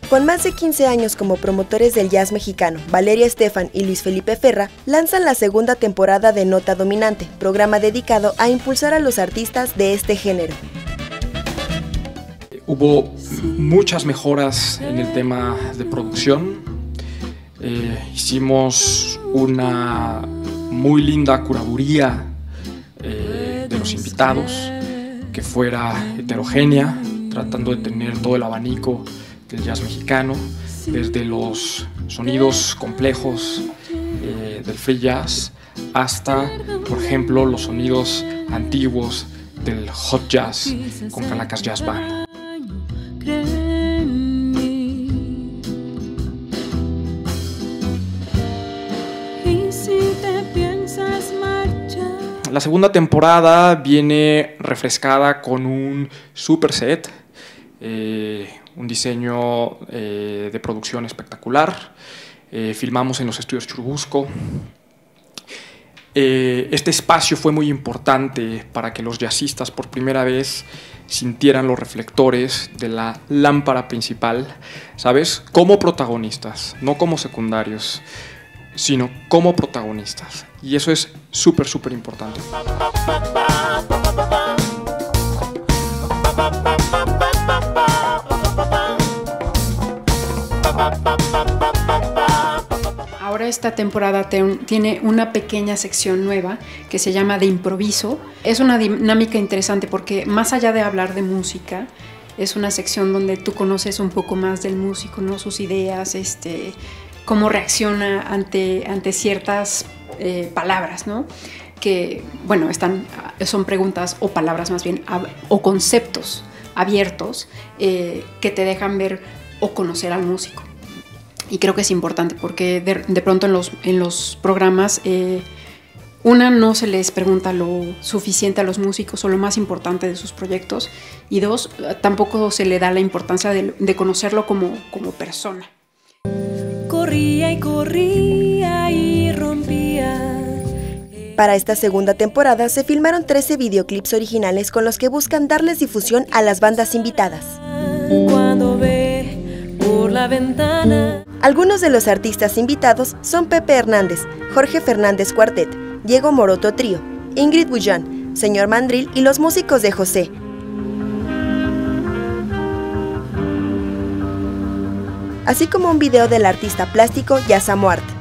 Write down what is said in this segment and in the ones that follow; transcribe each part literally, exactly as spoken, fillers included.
Con más de quince años como promotores del jazz mexicano, Valeria Estefan y Luis Felipe Ferra lanzan la segunda temporada de Nota Dominante, programa dedicado a impulsar a los artistas de este género. Hubo muchas mejoras en el tema de producción. Eh, hicimos una muy linda curaduría eh, de los invitados, que fuera heterogénea, tratando de tener todo el abanico del jazz mexicano, desde los sonidos complejos eh, del free jazz hasta, por ejemplo, los sonidos antiguos del hot jazz con Calacas Jazz Band. La segunda temporada viene refrescada con un super set, eh, un diseño eh, de producción espectacular. Eh, filmamos en los estudios Churubusco. Eh, este espacio fue muy importante para que los jazzistas por primera vez sintieran los reflectores de la lámpara principal, ¿sabes? Como protagonistas, no como secundarios, sino como protagonistas. Y eso es súper, súper importante. Ahora esta temporada tiene una pequeña sección nueva que se llama De Improviso. Es una dinámica interesante porque más allá de hablar de música, es una sección donde tú conoces un poco más del músico, ¿no? Sus ideas, este, cómo reacciona ante, ante ciertas eh, palabras, ¿no? Que, bueno, están, son preguntas o palabras más bien, o conceptos abiertos eh, que te dejan ver o conocer al músico. Y creo que es importante porque de, de pronto en los, en los programas, eh, una, no se les pregunta lo suficiente a los músicos o lo más importante de sus proyectos, y dos, tampoco se le da la importancia de, de conocerlo como, como persona. Corría y corría y rompía. Para esta segunda temporada se filmaron trece videoclips originales con los que buscan darles difusión a las bandas invitadas. Cuando ve por la ventana. Algunos de los artistas invitados son Pepe Hernández, Jorge Fernández Cuartet, Diego Moroto Trío, Ingrid Bullón, Señor Mandril y los músicos de José. Así como un video del artista plástico Yasamo Art.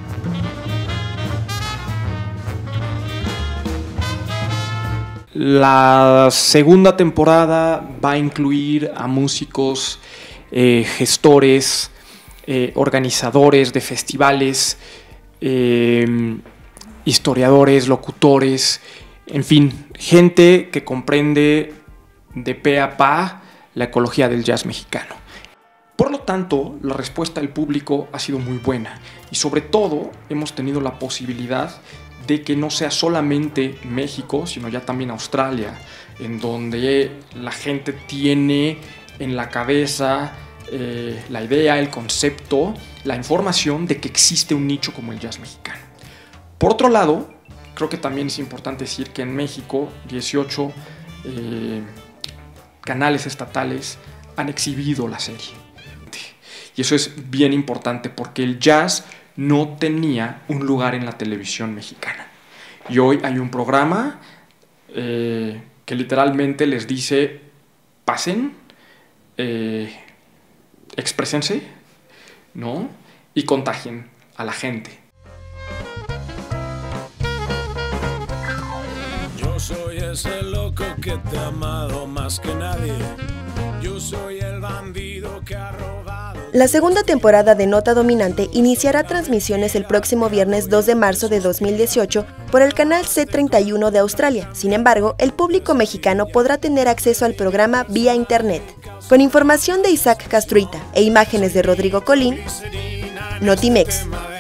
La segunda temporada va a incluir a músicos, eh, gestores, eh, organizadores de festivales, eh, historiadores, locutores, en fin, gente que comprende de pe a pa la ecología del jazz mexicano. Por lo tanto, la respuesta del público ha sido muy buena y sobre todo hemos tenido la posibilidad de que no sea solamente México, sino ya también Australia, en donde la gente tiene en la cabeza eh, la idea, el concepto, la información de que existe un nicho como el jazz mexicano. Por otro lado, creo que también es importante decir que en México dieciocho eh, canales estatales han exhibido la serie. Y eso es bien importante porque el jazz no tenía un lugar en la televisión mexicana. Y hoy hay un programa eh, que literalmente les dice, pasen, eh, exprésense, ¿no? Y contagien a la gente. Yo soy ese loco que te ha amado más que nadie. Yo soy el bandido que ha robado. La segunda temporada de Nota Dominante iniciará transmisiones el próximo viernes dos de marzo de dos mil dieciocho por el canal C treinta y uno de Australia. Sin embargo, el público mexicano podrá tener acceso al programa vía internet. Con información de Isaac Castruita e imágenes de Rodrigo Colín, Notimex.